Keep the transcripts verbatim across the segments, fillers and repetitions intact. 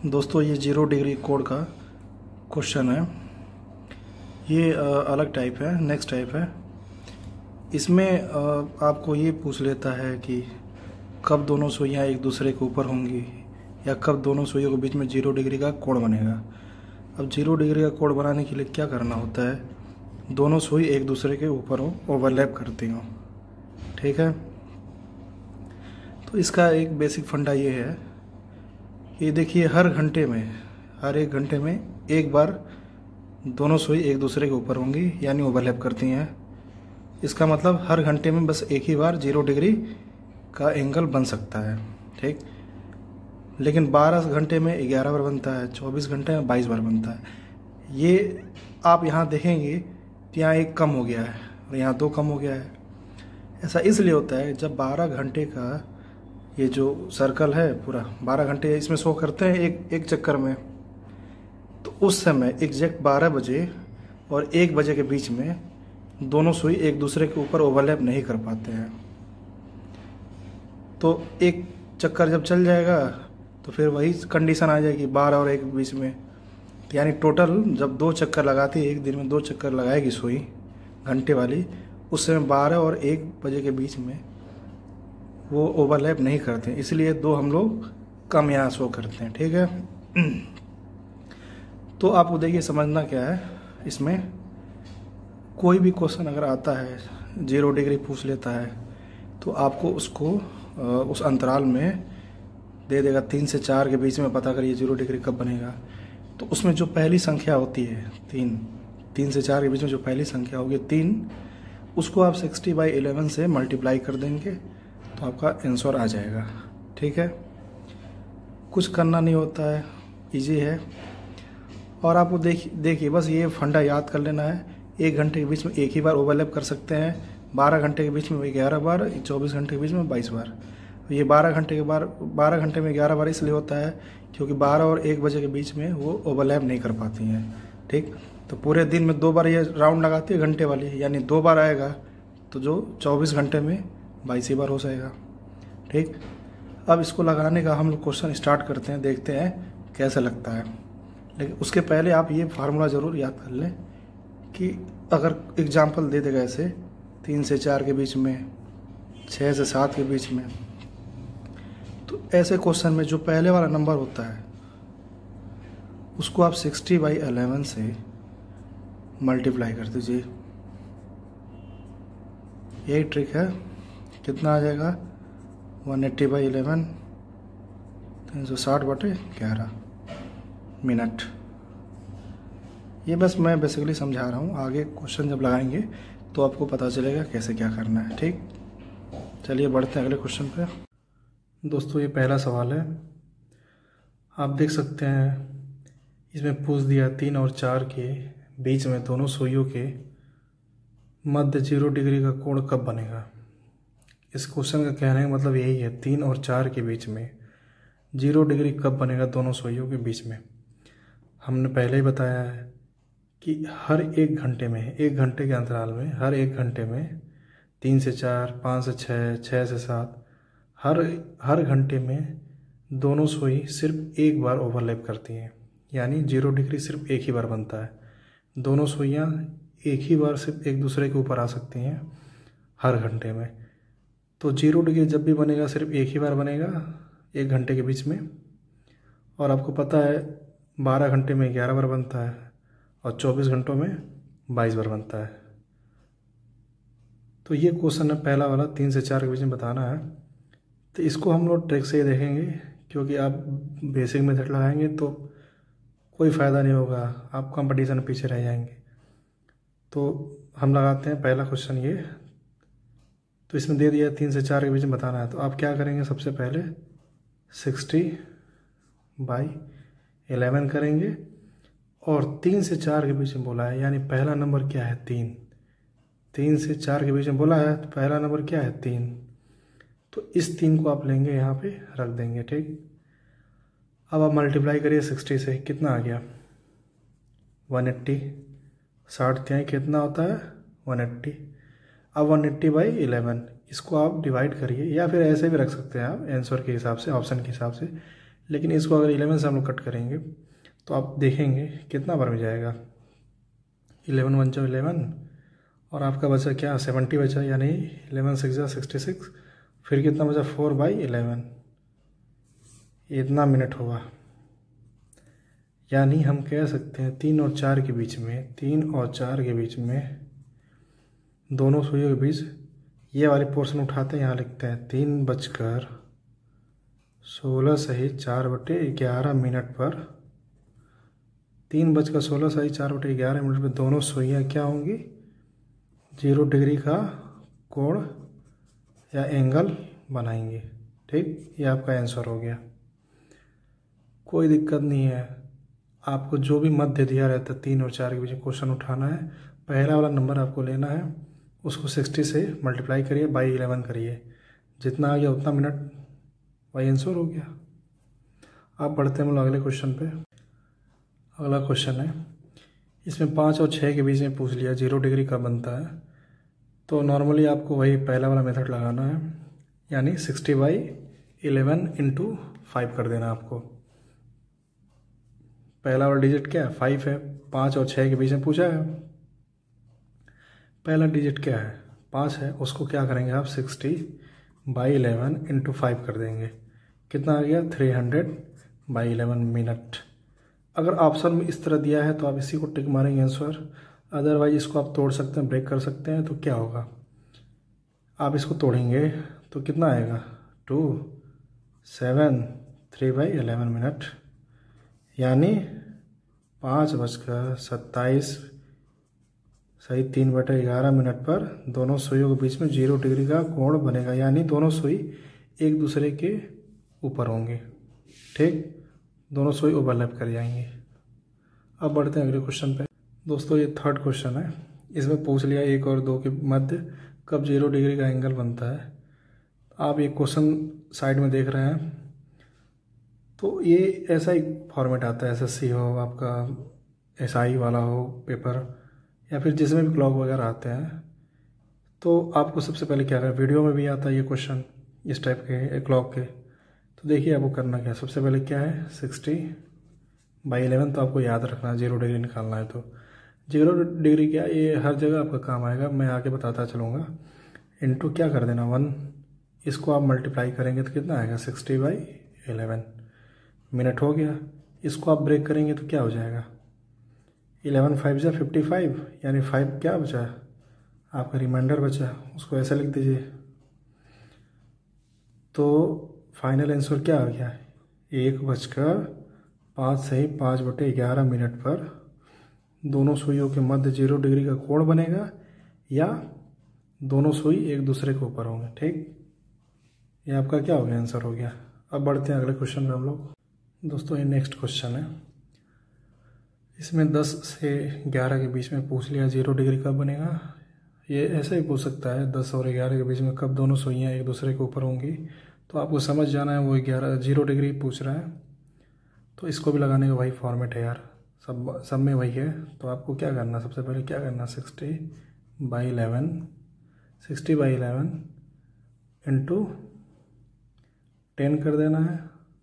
दोस्तों ये zero degree code का क्वेश्चन है। ये अ, अलग टाइप है, नेक्स्ट टाइप है। इसमें अ, आपको ये पूछ लेता है कि कब दोनों सुइयां एक दूसरे के ऊपर होंगी या कब दोनों सुइयों के बीच में जीरो डिग्री का कोण बनेगा। अब जीरो डिग्री का कोण बनाने के लिए क्या करना होता है, दोनों सुई एक दूसरे के ऊपर हो, ओवरलैप करती हों। ठीक है, तो इसका एक बेसिक फंडा ये है, ये देखिए हर घंटे में हर एक घंटे में एक बार दोनों सुई एक दूसरे के ऊपर होंगी यानी ओवरलैप करती हैं। इसका मतलब हर घंटे में बस एक ही बार जीरो डिग्री का एंगल बन सकता है। ठीक, लेकिन बारह घंटे में ग्यारह बार बनता है, चौबीस घंटे में बाईस बार बनता है। ये आप यहाँ देखेंगे कि यहाँ एक कम हो गया है और यहाँ दो कम हो गया है। ऐसा इसलिए होता है जब बारह घंटे का ये जो सर्कल है पूरा बारह घंटे इसमें शो करते हैं एक एक चक्कर में, तो उस समय एग्जैक्ट बारह बजे और एक बजे के बीच में दोनों सुई एक दूसरे के ऊपर ओवरलैप नहीं कर पाते हैं। तो एक चक्कर जब चल जाएगा तो फिर वही कंडीशन आ जाएगी बारह और एक के बीच में, यानी टोटल जब दो चक्कर लगाती है, एक दिन में दो चक्कर लगाएगी सुई घंटे वाली, उस समय बारह और एक बजे के बीच में वो ओवरलैप नहीं करते, इसलिए दो हम लोग कम यहाँ शो करते हैं। ठीक है, तो आपको देखिए समझना क्या है, इसमें कोई भी क्वेश्चन अगर आता है जीरो डिग्री पूछ लेता है तो आपको उसको उस अंतराल में दे देगा, तीन से चार के बीच में पता करिए जीरो डिग्री कब बनेगा। तो उसमें जो पहली संख्या होती है तीन तीन से चार के बीच में जो पहली संख्या होगी तीन, उसको आप सिक्सटी बाई इलेवन से मल्टीप्लाई कर देंगे तो आपका आंसर आ जाएगा। ठीक है, कुछ करना नहीं होता है, इजी है। और आपको देखिए देखिए बस ये फंडा याद कर लेना है, एक घंटे के बीच में एक ही बार ओवरलैप कर सकते हैं, बारह घंटे के बीच में ग्यारह बार, चौबीस घंटे के बीच में बाईस बार। ये बारह घंटे के बार बारह घंटे में ग्यारह बार इसलिए होता है क्योंकि बारह और एक बजे के बीच में वो ओवरलैप नहीं कर पाती हैं। ठीक, तो पूरे दिन में दो बार ये राउंड लगाती है घंटे वाली, यानी दो बार आएगा तो जो चौबीस घंटे में बाईस ही बार हो जाएगा। ठीक, अब इसको लगाने का हम लोग क्वेश्चन स्टार्ट करते हैं, देखते हैं कैसे लगता है। लेकिन उसके पहले आप ये फार्मूला ज़रूर याद कर लें कि अगर एग्जाम्पल दे देगा ऐसे तीन से चार के बीच में, छः से सात के बीच में, तो ऐसे क्वेश्चन में जो पहले वाला नंबर होता है उसको आप सिक्सटी बाई एलेवन से मल्टीप्लाई कर दीजिए। यही ट्रिक है। कितना आ जाएगा, वन एट्टी बाई इलेवन, तीन सौ साठ बटे ग्यारह मिनट। ये बस मैं बेसिकली समझा रहा हूँ, आगे क्वेश्चन जब लगाएंगे तो आपको पता चलेगा कैसे क्या करना है। ठीक, चलिए बढ़ते हैं अगले क्वेश्चन पे। दोस्तों ये पहला सवाल है, आप देख सकते हैं इसमें पूछ दिया तीन और चार के बीच में दोनों सुइयों के मध्य जीरो डिग्री का कोण कब बनेगा। इस क्वेश्चन का कहने का मतलब यही है, तीन और चार के बीच में जीरो डिग्री कब बनेगा दोनों सुइयों के बीच में। हमने पहले ही बताया है कि हर एक घंटे में, एक घंटे के अंतराल में, हर एक घंटे में तीन से चार, पाँच से छः, छः से सात, हर हर घंटे में दोनों सुई सिर्फ एक बार ओवरलैप करती हैं, यानी जीरो डिग्री सिर्फ एक ही बार बनता है। दोनों सुइयाँ एक ही बार सिर्फ एक दूसरे के ऊपर आ सकती हैं हर घंटे में। तो जीरो डिग्री जब भी बनेगा सिर्फ एक ही बार बनेगा एक घंटे के बीच में। और आपको पता है बारह घंटे में ग्यारह बार बनता है और चौबीस घंटों में बाईस बार बनता है। तो ये क्वेश्चन है पहला वाला, तीन से चार के बीच में बताना है। तो इसको हम लोग ट्रिक से ही देखेंगे, क्योंकि आप बेसिक मेथड लगाएंगे तो कोई फ़ायदा नहीं होगा, आप कंपटीशन में पीछे रह जाएंगे। तो हम लगाते हैं पहला क्वेश्चन ये। तो इसमें दे दिया तीन से चार के बीच में बताना है, तो आप क्या करेंगे, सबसे पहले सिक्सटी बाई एलेवन करेंगे और तीन से चार के बीच में बोला है, यानी पहला नंबर क्या है, तीन। तीन से चार के बीच में बोला है तो पहला नंबर क्या है, तीन। तो इस तीन को आप लेंगे यहाँ पे रख देंगे। ठीक, अब आप मल्टीप्लाई करिए सिक्सटी से, कितना आ गया, वन एट्टी। साठ त्याई कितना होता है, वन एट्टी। अब वन एट्टी बाई इलेवन, इसको आप डिवाइड करिए, या फिर ऐसे भी रख सकते हैं आप आंसर के हिसाब से, ऑप्शन के हिसाब से लेकिन इसको अगर इलेवन से हम लोग कट करेंगे तो आप देखेंगे कितना बार में जाएगा, इलेवन वन जो इलेवन, और आपका बचा क्या सेवेंटी बचा, यानी इलेवन सिक्स जा सिक्सटी सिक्स, फिर कितना बचा फोर बाई इलेवन, इतना मिनट होगा। यानी हम कह सकते हैं तीन और चार के बीच में, तीन और चार के बीच में, दोनों सुइयों के बीच ये वाली पोर्शन उठाते हैं, यहाँ लिखते हैं तीन बजकर सोलह सही चार बटे ग्यारह मिनट पर, तीन बजकर सोलह सही चार बटे ग्यारह मिनट पर दोनों सुइयाँ क्या होंगी, जीरो डिग्री का कोण या एंगल बनाएंगे। ठीक, ये आपका आंसर हो गया। कोई दिक्कत नहीं है, आपको जो भी मध्य दिया रहता है तीन और चार के बीच क्वेश्चन उठाना है, पहला वाला नंबर आपको लेना है, उसको सिक्सटी से मल्टीप्लाई करिए, बाई इलेवन करिए, जितना आ गया उतना मिनट, वही आंसर हो गया। अब बढ़ते हैं हम लोग अगले क्वेश्चन पे। अगला क्वेश्चन है, इसमें पाँच और छः के बीच में पूछ लिया जीरो डिग्री कब बनता है। तो नॉर्मली आपको वही पहला वाला मेथड लगाना है, यानी sixty by eleven into five कर देना आपको। पहला वाला डिजिट क्या है, फाइव है, पाँच और छः के बीच में पूछा है, पहला डिजिट क्या है, पाँच है, उसको क्या करेंगे आप sixty by eleven into five कर देंगे, कितना आ गया three hundred by eleven minute. अगर ऑप्शन में इस तरह दिया है तो आप इसी को टिक मारेंगे आंसर, अदरवाइज इसको आप तोड़ सकते हैं, ब्रेक कर सकते हैं। तो क्या होगा, आप इसको तोड़ेंगे तो कितना आएगा, two seven three by eleven minute, यानी पाँच बजकर सत्ताईस सही तीन बटे ग्यारह मिनट पर दोनों सुइयों के बीच में जीरो डिग्री का कोण बनेगा, यानी दोनों सुई एक दूसरे के ऊपर होंगे। ठीक, दोनों सुई ओवरलैप कर जाएंगे। अब बढ़ते हैं अगले क्वेश्चन पे। दोस्तों ये थर्ड क्वेश्चन है, इसमें पूछ लिया एक और दो के मध्य कब जीरो डिग्री का एंगल बनता है। आप ये क्वेश्चन साइड में देख रहे हैं, तो ये ऐसा ही फॉर्मेट आता है, एसएससी हो आपका, एसआई वाला हो पेपर, या फिर जिसमें भी क्लॉक वगैरह आते हैं। तो आपको सबसे पहले क्या करना, वीडियो में भी आता है ये क्वेश्चन इस टाइप के क्लॉक के। तो देखिए आपको करना क्या है, सबसे पहले क्या है सिक्सटी बाई इलेवन, तो आपको याद रखना है जीरो डिग्री निकालना है। तो जीरो डिग्री क्या, ये हर जगह आपका काम आएगा, मैं आगे बताता चलूँगा। इनटू क्या कर देना वन, इसको आप मल्टीप्लाई करेंगे तो कितना आएगा सिक्सटी बाई इलेवन मिनट हो गया। इसको आप ब्रेक करेंगे तो क्या हो जाएगा, इलेवन फाइव जा फिफ्टी फाइव, यानी फाइव क्या बचा आपका रिमाइंडर बचा, उसको ऐसा लिख दीजिए। तो फाइनल आंसर क्या आ गया, एक बजकर पाँच सही पाँच बटे ग्यारह मिनट पर दोनों सुइयों के मध्य जीरो डिग्री का कोण बनेगा, या दोनों सुई एक दूसरे के ऊपर होंगे। ठीक, ये आपका क्या हो गया, आंसर हो गया। अब बढ़ते हैं अगले क्वेश्चन में हम लोग। दोस्तों ये नेक्स्ट क्वेश्चन है, इसमें दस से ग्यारह के बीच में पूछ लिया जीरो डिग्री कब बनेगा। ये ऐसा ही पूछ सकता है, दस और ग्यारह के बीच में कब दोनों सुइयाँ एक दूसरे के ऊपर होंगी। तो आपको समझ जाना है, वो ग्यारह जीरो डिग्री पूछ रहा है, तो इसको भी लगाने का वही फॉर्मेट है यार, सब सब में वही है। तो आपको क्या करना, सबसे पहले क्या करना, sixty by eleven sixty by eleven into ten कर देना है।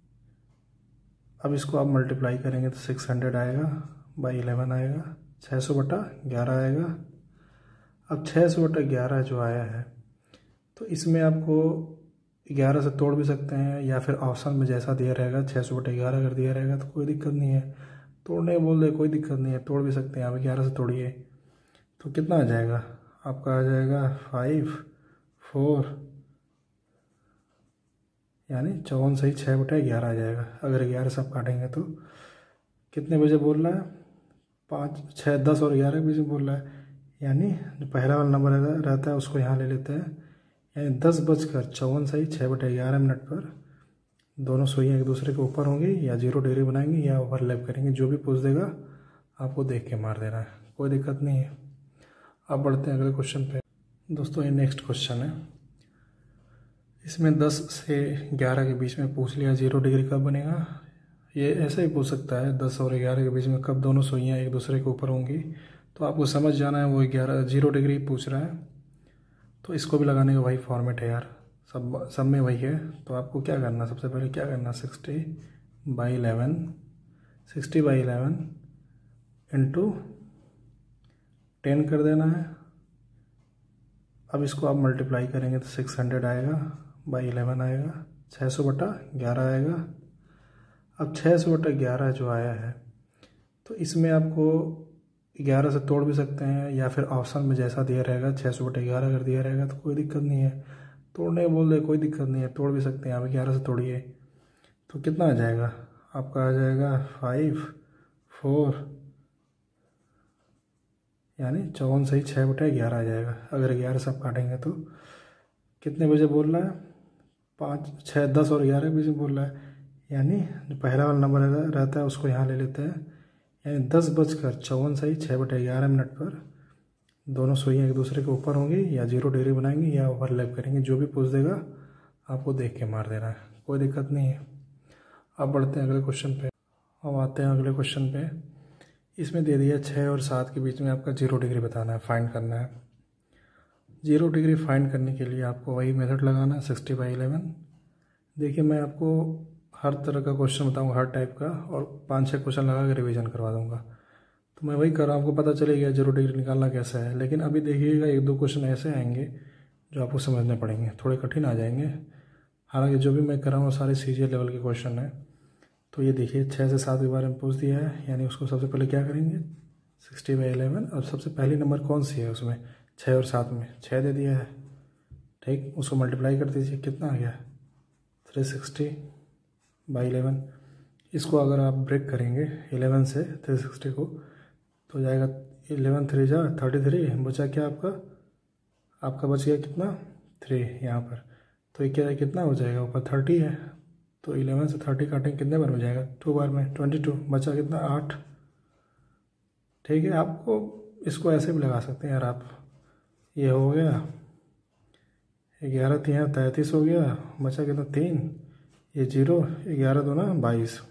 अब इसको आप मल्टीप्लाई करेंगे तो सिक्स हंड्रेड आएगा बाई इलेवन आएगा, छः सौ बटा ग्यारह आएगा। अब छः सौ बटा ग्यारह जो आया है, तो इसमें आपको ग्यारह से तोड़ भी सकते हैं, या फिर ऑप्शन में जैसा दिया रहेगा छः सौ बटा ग्यारह अगर दिया रहेगा तो कोई दिक्कत नहीं है, तोड़ने बोल दे कोई दिक्कत नहीं है, तोड़ भी सकते हैं। आप ग्यारह से तोड़िए तो कितना आ जाएगा आपका, आ जाएगा फाइव फोर, यानी चौवन सही छः बटे ग्यारह आ जाएगा। अगर ग्यारह से आप काटेंगे तो कितने बजे बोल रहा है, पाँच छः दस और ग्यारह के बीच में बोल रहा है, यानी जो पहला वाला नंबर रहता है उसको यहाँ ले लेते हैं, यानी दस बजकर चौवन सही छः बटे ग्यारह मिनट पर दोनों सुइयाँ एक दूसरे के ऊपर होंगी, या जीरो डिग्री बनाएंगे या ओवरलैप करेंगे, जो भी पूछ देगा आपको देख के मार देना है, कोई दिक्कत नहीं है। अब बढ़ते हैं अगले क्वेश्चन पे। दोस्तों ये नेक्स्ट क्वेश्चन है, इसमें दस से ग्यारह के बीच में पूछ लिया जीरो डिग्री कब बनेगा। ये ऐसा ही पूछ सकता है, दस और ग्यारह के बीच में कब दोनों सुइयाँ एक दूसरे के ऊपर होंगी। तो आपको समझ जाना है, वो ग्यारह जीरो डिग्री पूछ रहा है, तो इसको भी लगाने का वही फॉर्मेट है यार, सब सब में वही है। तो आपको क्या करना, सबसे पहले क्या करना, sixty by eleven, sixty by eleven into ten कर देना है। अब इसको आप मल्टीप्लाई करेंगे तो सिक्स हंड्रेड आएगा, बाई इलेवन आएगा, छः सौ बटा ग्यारह आएगा। अब छः सौ बटा ग्यारह जो आया है तो इसमें आपको ग्यारह से तोड़ भी सकते हैं, या फिर ऑप्शन में जैसा दिया रहेगा छः सौ बटा ग्यारह अगर दिया रहेगा तो कोई दिक्कत नहीं है, तोड़ने बोल दे कोई दिक्कत नहीं है, तोड़ भी सकते हैं। आप ग्यारह से तोड़िए तो कितना आ जाएगा आपका, आ जाएगा फाइव फोर, यानी चौवन सही छः बटे ग्यारह आ जाएगा। अगर ग्यारह से आप काटेंगे तो कितने बजे बोल रहा है, पाँच छः दस और ग्यारह बजे बोल रहा है, यानी जो पहला वाला नंबर रहता है उसको यहाँ ले लेते हैं, यानी दस बजकर चौवन सही छः बटे ग्यारह मिनट पर दोनों सुइयाँ एक दूसरे के ऊपर होंगी, या जीरो डिग्री बनाएंगे या ओवरलैप करेंगे, जो भी पूछ देगा आपको देख के मार देना है, कोई दिक्कत नहीं है। अब बढ़ते हैं अगले क्वेश्चन पे। अब आते हैं अगले क्वेश्चन पे। इसमें दे दिया छः और सात के बीच में आपका जीरो डिग्री बताना है, फाइंड करना है। जीरो डिग्री फाइंड करने के लिए आपको वही मेथड लगाना है, सिक्सटी बाई इलेवन। देखिए मैं आपको हर तरह का क्वेश्चन बताऊंगा, हर टाइप का, और पाँच छः क्वेश्चन लगा के रिवीजन करवा दूंगा। तो मैं वही कर रहा हूँ, आपको पता चलेगा जीरो डिग्री निकालना कैसा है। लेकिन अभी देखिएगा एक दो क्वेश्चन ऐसे आएंगे जो आपको समझने पड़ेंगे, थोड़े कठिन आ जाएंगे। हालांकि जो भी मैं कर रहा हूँ सारे सीजीएल लेवल के क्वेश्चन हैं। तो ये देखिए छः से सात के बारे में पूछ दिया है, यानी उसको सबसे पहले क्या करेंगे, सिक्सटी बाई इलेवन। अब सबसे पहली नंबर कौन सी है उसमें, छः और सात में, छः दे दिया है, ठीक, उसको मल्टीप्लाई कर दीजिए, कितना आ गया थ्री सिक्सटी बाई इलेवन। इसको अगर आप ब्रेक करेंगे इलेवन से थ्री सिक्सटी को तो जाएगा इलेवन थ्री जा थर्टी थ्री, बचा क्या आपका, आपका बच गया कितना थ्री यहाँ पर। तो ये क्या कितना हो जाएगा, ऊपर थर्टी है, तो इलेवन से थर्टी काटेंगे कितने बार में जाएगा, टू बार में, ट्वेंटी टू, बचा कितना आठ। ठीक है, आपको इसको ऐसे भी लगा सकते हैं यार आप, ये हो गया ग्यारह तीन तैंतीस हो गया, बचा कितना तीन, ये जीरो, ग्यारह दो ना बाईस,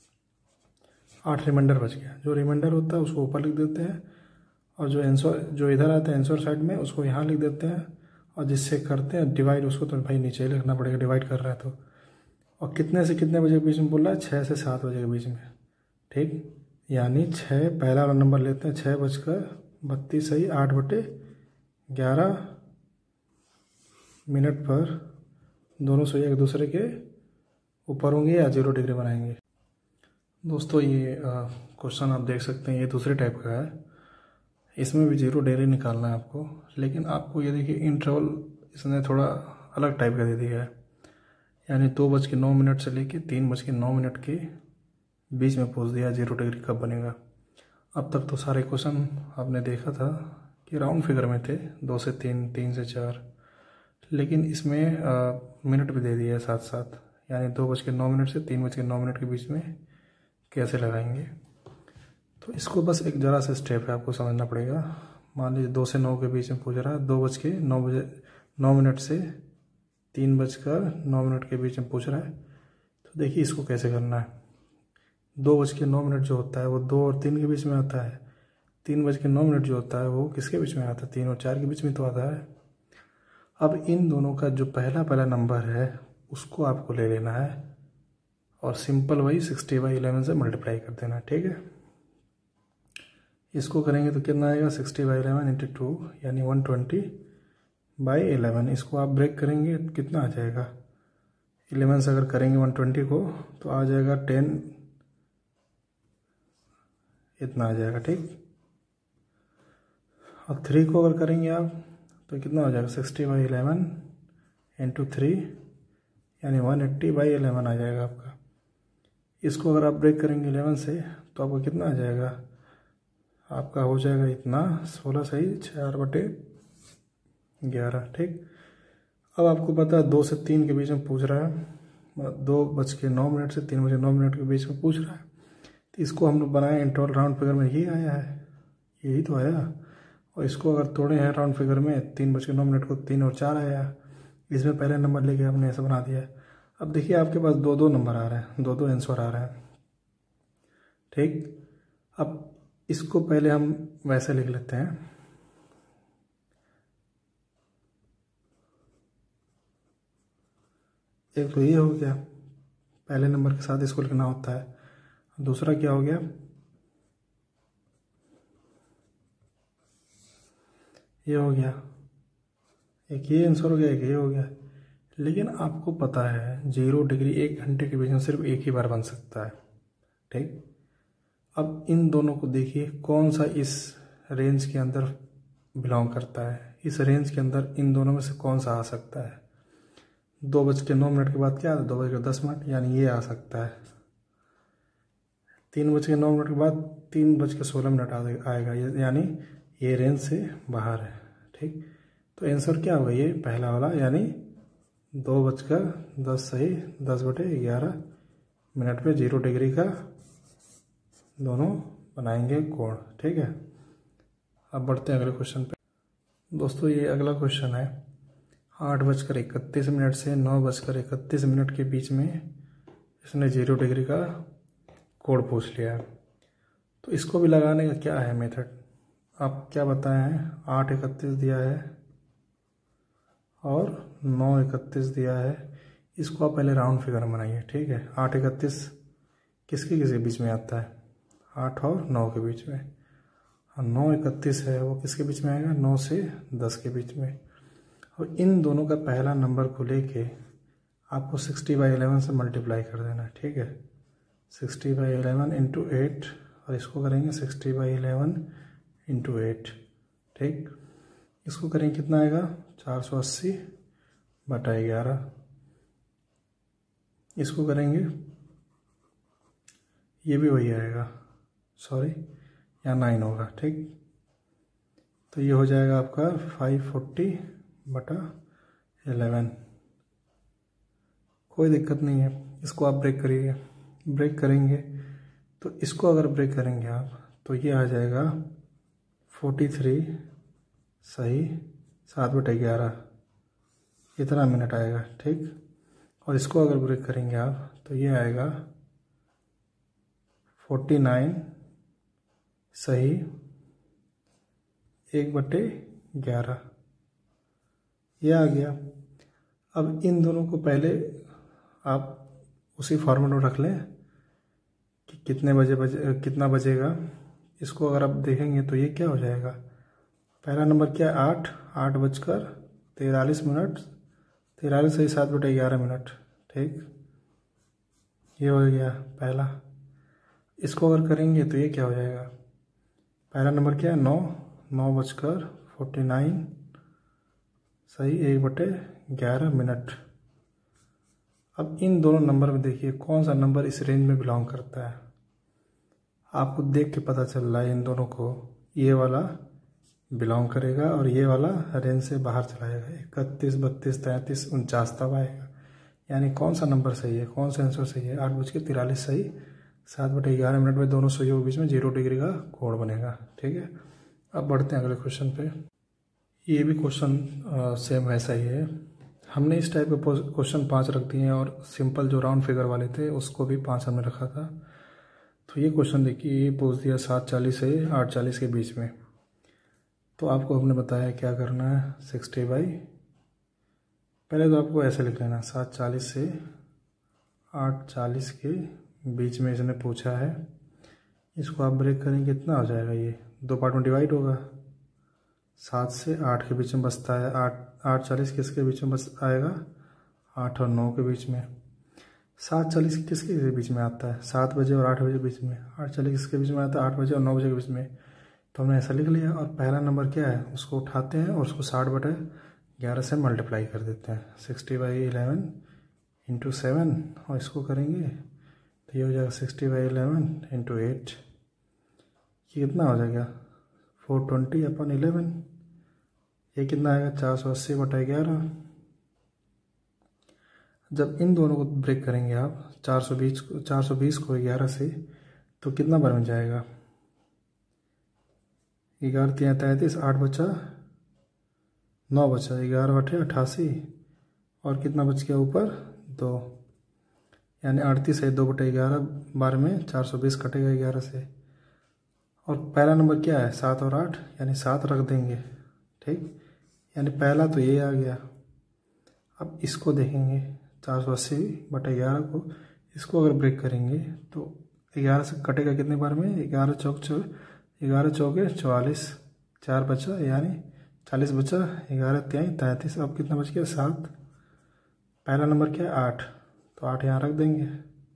आठ रिमाइंडर बच गया। जो रिमाइंडर होता है उसको ऊपर लिख देते हैं, और जो आंसर जो इधर आता है आंसर साइड में उसको यहाँ लिख देते हैं, और जिससे करते हैं डिवाइड उसको तो भाई नीचे लिखना पड़ेगा, डिवाइड कर रहा है तो। और कितने से कितने बजे के बीच में बोल रहा है, छः से सात बजे के बीच में, ठीक, यानी छः पहला वाला नंबर लेते हैं, छः बजकर बत्तीस सही आठ बटे ग्यारह मिनट पर दोनों सुइयाँ एक दूसरे के ऊपर होंगे या जीरो डिग्री बनाएंगे। दोस्तों ये क्वेश्चन आप देख सकते हैं, ये दूसरे टाइप का है, इसमें भी जीरो डिग्री निकालना है आपको। लेकिन आपको ये देखिए इंटरवल इसने थोड़ा अलग टाइप का दे दिया है, यानी दो बज के नौ मिनट से लेके तीन बज के नौ मिनट के बीच में पूछ दिया जीरो डिग्री कब बनेगा। अब तक तो सारे क्वेश्चन आपने देखा था कि राउंड फिगर में थे, दो से तीन, तीन से चार, लेकिन इसमें आ, मिनट भी दे दिया है साथ साथ, यानी दो बज के नौ मिनट से तीन बज के नौ मिनट के बीच में कैसे लगाएंगे। तो इसको बस एक ज़रा सा स्टेप है आपको समझना पड़ेगा। मान लीजिए दो से नौ के बीच में पूछ रहा है, दो बज के नौ बजे नौ मिनट से तीन बजकर नौ मिनट के बीच में पूछ रहा है, तो देखिए इसको कैसे करना है। दो बज के नौ मिनट जो होता है वो दो और तीन के बीच में आता है, तीन बज के नौ मिनट जो होता है वो किसके बीच में आता है, तीन और चार के बीच में तो आता है। अब इन दोनों का जो पहला पहला नंबर है उसको आपको ले लेना है, और सिंपल वही सिक्सटी बाई इलेवन से मल्टीप्लाई कर देना है, ठीक है। इसको करेंगे तो कितना आएगा, sixty by eleven into two, यानी वन ट्वेंटी बाई इलेवन। इसको आप ब्रेक करेंगे कितना आ जाएगा, इलेवन से अगर करेंगे वन ट्वेंटी को तो आ जाएगा टेन, इतना आ जाएगा, ठीक। और थ्री को अगर करेंगे आप तो कितना हो जाएगा, sixty by eleven into three, यानी वन एट्टी बाई इलेवन आ जाएगा आपका। इसको अगर आप ब्रेक करेंगे इलेवन से तो आपको कितना आ जाएगा, आपका हो जाएगा इतना सोलह सही चार बटे ग्यारह, ठीक। अब आपको पता है दो से तीन के बीच में पूछ रहा है, दो बज के नौ मिनट से तीन बजे नौ मिनट के बीच में पूछ रहा है, तो इसको हम लोग बनाए इंटरवल राउंड फिगर में, यही आया है, यही तो आया। और इसको अगर तोड़े हैं राउंड फिगर में, तीन बज के नौ मिनट को तीन और चार आया, इसमें पहले नंबर लेके आपने ऐसा बना दिया। अब देखिए आपके पास दो दो नंबर आ रहे हैं, दो दो आंसर आ रहे हैं, ठीक। अब इसको पहले हम वैसे लिख लेते हैं, एक तो ये हो गया, पहले नंबर के साथ इसको लिखना होता है। दूसरा क्या हो गया, ये हो गया, एक ये आंसर हो गया, एक ये हो गया। लेकिन आपको पता है जीरो डिग्री एक घंटे के बीच में सिर्फ एक ही बार बन सकता है, ठीक। अब इन दोनों को देखिए कौन सा इस रेंज के अंदर बिलोंग करता है। इस रेंज के अंदर इन दोनों में से कौन सा आ सकता है। दो बज के नौ मिनट के बाद क्या आता है, दो बज के दस मिनट, यानी ये आ सकता है। तीन बज के नौ मिनट के बाद तीन बज के सोलह मिनट आएगा, यानी ये रेंज से बाहर है, ठीक। तो आंसर क्या होगा, ये पहला वाला, यानी दो बजकर दस सही दस बटे ग्यारह मिनट पे जीरो डिग्री का दोनों बनाएंगे कोण, ठीक है। अब बढ़ते हैं अगले क्वेश्चन पे। दोस्तों ये अगला क्वेश्चन है, आठ बजकर इकतीस मिनट से नौ बजकर इकतीस मिनट के बीच में इसने जीरो डिग्री का कोण पूछ लिया है। तो इसको भी लगाने का क्या है मेथड, आप क्या बताए हैं। आठ इकतीस दिया है और नौ इकतीस दिया है, इसको आप पहले राउंड फिगर बनाइए, ठीक है। आठ इकतीस किसके किसके बीच में आता है, आठ और नौ के बीच में। और नौ इकतीस है वो किसके बीच में आएगा, नौ से दस के बीच में। और इन दोनों का पहला नंबर को लेके आपको सिक्सटी बाई इलेवन से मल्टीप्लाई कर देना है, ठीक है। Sixty by eleven into eight, और इसको करेंगे sixty by eleven into eight, ठीक। इसको करेंगे कितना आएगा, चार सौ अस्सी बटा ग्यारह। इसको करेंगे ये भी वही आएगा, सॉरी यहाँ नाइन होगा, ठीक। तो ये हो जाएगा आपका फाइव फोर्टी बटा इलेवन। कोई दिक्कत नहीं है, इसको आप ब्रेक करिए। ब्रेक करेंगे तो इसको अगर ब्रेक करेंगे आप तो ये आ जाएगा फोर्टी थ्री सही सात बटे ग्यारह इतना मिनट आएगा, ठीक। और इसको अगर ब्रेक करेंगे आप तो ये आएगा फोर्टी नाइन सही एक बटे ग्यारह, ये आ गया। अब इन दोनों को पहले आप उसी फॉर्मेट में रख लें कि कितने बजे बजे कितना बजेगा। इसको अगर आप देखेंगे तो ये क्या हो जाएगा, पहला नंबर क्या है, आठ आठ बजकर तिरालीस मिनट, तिरालीस सही सात बटे ग्यारह मिनट, ठीक। ये हो गया पहला। इसको अगर करेंगे तो ये क्या हो जाएगा, पहला नंबर क्या है, नौ नौ बजकर फोर्टी नाइन सही एक बटे ग्यारह मिनट। अब इन दोनों नंबर में देखिए कौन सा नंबर इस रेंज में बिलोंग करता है। आपको देख के पता चल रहा है इन दोनों को ये वाला बिलोंग करेगा और ये वाला रेंज से बाहर चला जाएगा। इकतीस बत्तीस तैंतीस उनचास तब आएगा, यानी कौन सा नंबर सही है, कौन सा आंसर सही है। आठ बज के तिरालीस सही सात बटे ग्यारह मिनट में दोनों सही के बीच में जीरो डिग्री का कोण बनेगा, ठीक है। अब बढ़ते हैं अगले क्वेश्चन पे। ये भी क्वेश्चन सेम वैसा ही है। हमने इस टाइप के क्वेश्चन पाँच रख दिए हैं और सिंपल जो राउंड फिगर वाले थे उसको भी पाँच हमने रखा था। तो ये क्वेश्चन देखिए, ये पूछ दिया सात चालीस से आठ चालीस के बीच में। तो आपको हमने बताया क्या करना है, सिक्सटी बाई, पहले तो आपको ऐसे लिख लेना, सात चालीस से आठ चालीस के बीच में इसने पूछा है। इसको आप ब्रेक करेंगे कितना हो जाएगा, ये दो पार्ट में डिवाइड होगा। सात से आठ के बीच में बचता है, आठ आठ चालीस किसके बीच में बस आएगा, आठ और नौ के बीच में। सात चालीस किसके बीच में आता है, सात बजे और आठ बजे के बीच में। आठ चालीस किसके बीच में आता है, आठ बजे और नौ बजे के बीच में। तो हमने ऐसा लिख लिया और पहला नंबर क्या है उसको उठाते हैं और उसको साठ बटे ग्यारह से मल्टीप्लाई कर देते हैं, sixty by eleven into seven, और इसको करेंगे तो ये हो जाएगा sixty by eleven into eight. ये कितना हो जाएगा, फोर ट्वेंटी अपन इलेवन। ये कितना आएगा, चार सौ अस्सी बटा ग्यारह। जब इन दोनों को ब्रेक करेंगे आप चार सौ बीस चार सौ बीस को ग्यारह से, तो कितना बार में जाएगा, ग्यारह तीन तैंतीस, आठ बचा नौ बचा, ग्यारह बटे अट्ठासी, और कितना बच गया ऊपर दो, यानी अड़तीस है, दो बटे ग्यारह बार में चार सौ बीस कटेगा ग्यारह से। और पहला नंबर क्या है, सात और आठ, यानी सात रख देंगे, ठीक। यानी पहला तो ये आ गया। अब इसको देखेंगे चार सौ अस्सी बटे ग्यारह को, इसको अगर ब्रेक करेंगे तो ग्यारह से कटेगा कितने बार में, ग्यारह चौक चौ ग्यारह चौके चौवालीस, चार बचा यानी चालीस बचा, ग्यारह त्याई तैंतीस। अब कितना बच गया, सात। पहला नंबर क्या है, आठ, तो आठ यहाँ रख देंगे।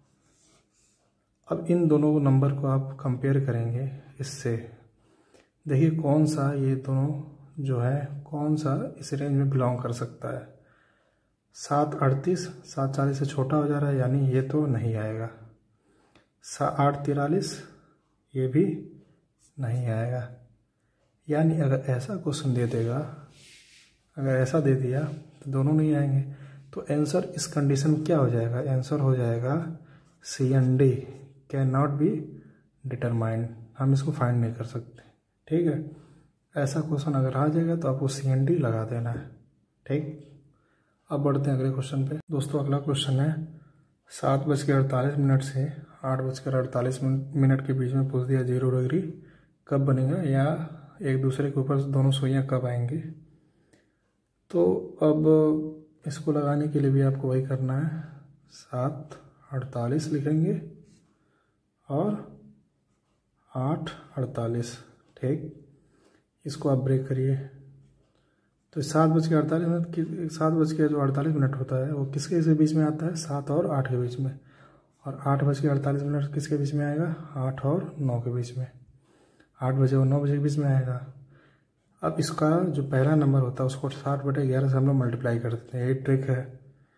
अब इन दोनों नंबर को आप कंपेयर करेंगे इससे, देखिए कौन सा ये दोनों जो है कौन सा इस रेंज में बिलोंग कर सकता है। सात अड़तीस, सात चालीस से छोटा हो जा रहा है यानी ये तो नहीं आएगा। सा आठ तिरालीस, ये भी नहीं आएगा। यानी अगर ऐसा क्वेश्चन दे देगा, अगर ऐसा दे दिया तो दोनों नहीं आएंगे। तो आंसर इस कंडीशन में क्या हो जाएगा, आंसर हो जाएगा C and D, can not be determined, हम इसको फाइंड नहीं कर सकते। ठीक है, ऐसा क्वेश्चन अगर आ जाएगा तो आपको सी एंड डी लगा देना है। ठीक, अब बढ़ते हैं अगले क्वेश्चन पे। दोस्तों अगला क्वेश्चन है सात बज के अड़तालीस मिनट से आठ बजकर अड़तालीस मिनट के बीच में पूछ दिया जीरो डिग्री कब बनेगा, या एक दूसरे के ऊपर दोनों सुइयाँ कब आएंगी। तो अब इसको लगाने के लिए भी आपको वही करना है, सात अड़तालीस लिखेंगे और आठ अड़तालीस। ठीक, इसको आप ब्रेक करिए तो सात बज के अड़तालीस मिनट, सात बज के जो अड़तालीस मिनट होता है वो किसके के बीच में आता है, सात और आठ के बीच में। और आठ बज के अड़तालीस मिनट किसके बीच में आएगा, आठ और नौ के बीच में। आठ बजे और नौ बजे के बीच में आएगा। अब इसका जो पहला नंबर होता है उसको साठ बटे ग्यारह से हम लोग मल्टीप्लाई कर देते हैं, यही ट्रिक है।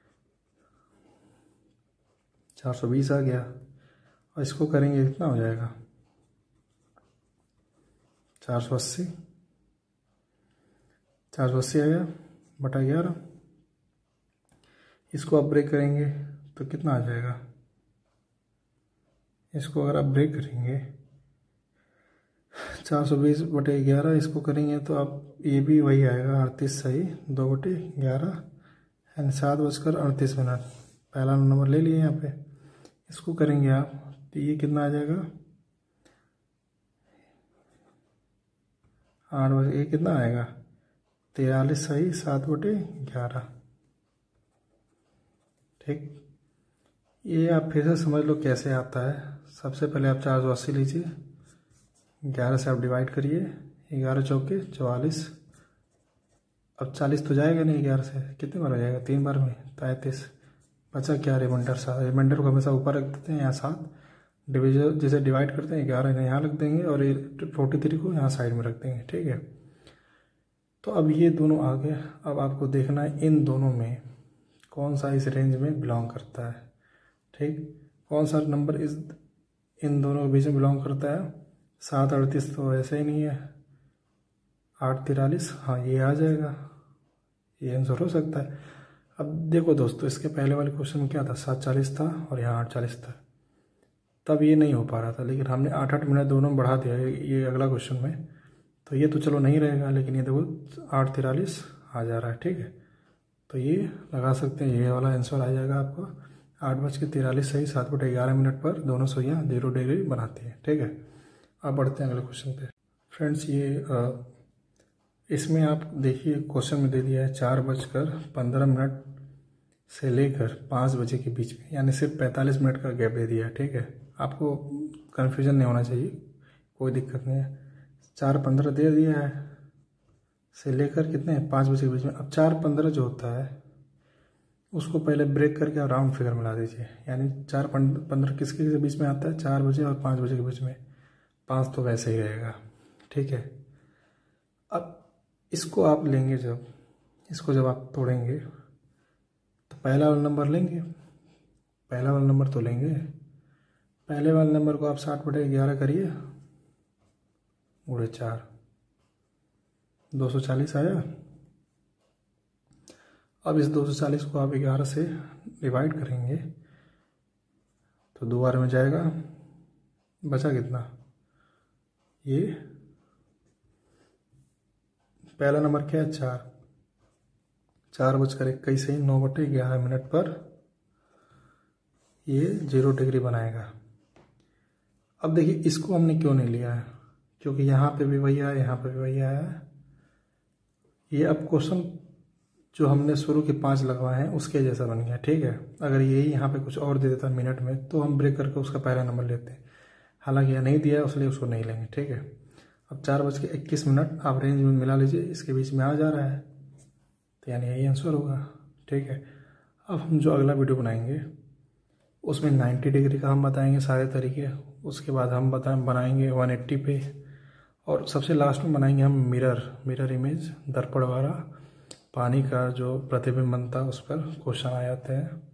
चार सौ बीस आ गया और इसको करेंगे कितना हो जाएगा, चार सौ अस्सी। चार सौ अस्सी आया बटा ग्यारह। इसको आप ब्रेक करेंगे तो कितना आ जाएगा, इसको अगर आप ब्रेक करेंगे चार सौ बीस बटे ग्यारह, इसको करेंगे तो आप ये भी वही आएगा अड़तीस सही दो बटे ग्यारह यानी सात बजकर अड़तीस मिनट। पहला नंबर ले लिए यहाँ पे, इसको करेंगे आप तो ये कितना आ जाएगा, आठ बजे ये कितना आएगा, तिरालीस सही सात बटे ग्यारह। ठीक, ये आप फिर से समझ लो कैसे आता है। सबसे पहले आप चार सौ अस्सी लीजिए, ग्यारह से आप डिवाइड करिए, ग्यारह चौके चौवालीस। अब चालीस तो जाएगा नहीं ग्यारह से, कितने बार हो जाएगा, तीन बार में तैंतीस। बचा क्या, रिमाइंडर सात। रिमाइंडर को हमेशा ऊपर रख देते हैं, यहाँ सात डिविजन जैसे डिवाइड करते हैं, ग्यारह यहाँ रख देंगे और ये फोर्टी थ्री को यहाँ साइड में रख देंगे। ठीक है, तो अब ये दोनों आ गए। अब आपको देखना है इन दोनों में कौन सा इस रेंज में बिलोंग करता है। ठीक, कौन सा नंबर इस इन दोनों के बीच में बिलोंग करता है। सात अड़तीस तो ऐसे ही नहीं है, आठ तिरालीस हाँ ये आ जाएगा, ये आंसर हो सकता है। अब देखो दोस्तों, इसके पहले वाले क्वेश्चन में क्या था, सात चालीस था और यहाँ आठ चालीस था, तब ये नहीं हो पा रहा था। लेकिन हमने आठ आठ मिनट दोनों बढ़ा दिया ये अगला क्वेश्चन में, तो ये तो चलो नहीं रहेगा, लेकिन ये देखो आठ तिरालीस आ जा रहा है। ठीक है, तो ये लगा सकते हैं, ये वाला आंसर आ जाएगा आपको। आठ बज के तिरालीस सही सात बटे ग्यारह मिनट पर दोनों सुइयाँ जीरो डिग्री बनाती हैं। ठीक है, अब बढ़ते हैं अगले क्वेश्चन पे। फ्रेंड्स ये आ, इसमें आप देखिए क्वेश्चन में दे दिया है चार बजकर पंद्रह मिनट से लेकर पाँच बजे के बीच में, यानी सिर्फ पैंतालीस मिनट का गैप दे दिया है। ठीक है, आपको कन्फ्यूजन नहीं होना चाहिए, कोई दिक्कत नहीं है। चार पंद्रह दे दिया है से लेकर कितने पाँच बजे के बीच में। अब चार पंद्रह जो होता है उसको पहले ब्रेक करके आप राउंड फिगर मिला दीजिए, यानी चार पंद्रह किसके के बीच में आता है, चार बजे और पाँच बजे के बीच में। पाँच तो वैसे ही रहेगा। ठीक है, अब इसको आप लेंगे, जब इसको जब आप तोड़ेंगे तो पहला वाला नंबर लेंगे, पहला वाला नंबर तो लेंगे। पहले वाले नंबर को आप साठ बटे ग्यारह करिए, गुणे चार, दो सौ चालीस आया। अब इस दो सौ चालीस को आप ग्यारह से डिवाइड करेंगे तो दो बार में जाएगा, बचा कितना, ये पहला नंबर क्या है, चार। चार बजकर इक्कीस से नौ बटे ग्यारह मिनट पर ये जीरो डिग्री बनाएगा। अब देखिए इसको हमने क्यों नहीं लिया है, क्योंकि यहाँ पे भी वही आया, यहाँ पे भी वही आया है। ये अब क्वेश्चन जो हमने शुरू के पाँच लगवाए हैं उसके जैसा बन गया, ठीक है। अगर यही यहाँ पे कुछ और दे देता मिनट में तो हम ब्रेक करके उसका पहला नंबर लेते हैं, हालांकि यह नहीं दिया है इसलिए उसको नहीं लेंगे, ठीक है। अब चार बज के इक्कीस मिनट आप रेंज में मिला लीजिए, इसके बीच में आ जा रहा है तो यानी यही आंसर होगा, ठीक है। अब हम जो अगला वीडियो बनाएंगे उसमें नब्बे डिग्री का हम बताएंगे सारे तरीके, उसके बाद हम बता बनाएंगे एक सौ अस्सी पे, और सबसे लास्ट में बनाएंगे हम मिरर मिरर इमेज, दर्पण वाला पानी का जो प्रतिबिंब बनता है उस पर क्वेश्चन आ जाते हैं।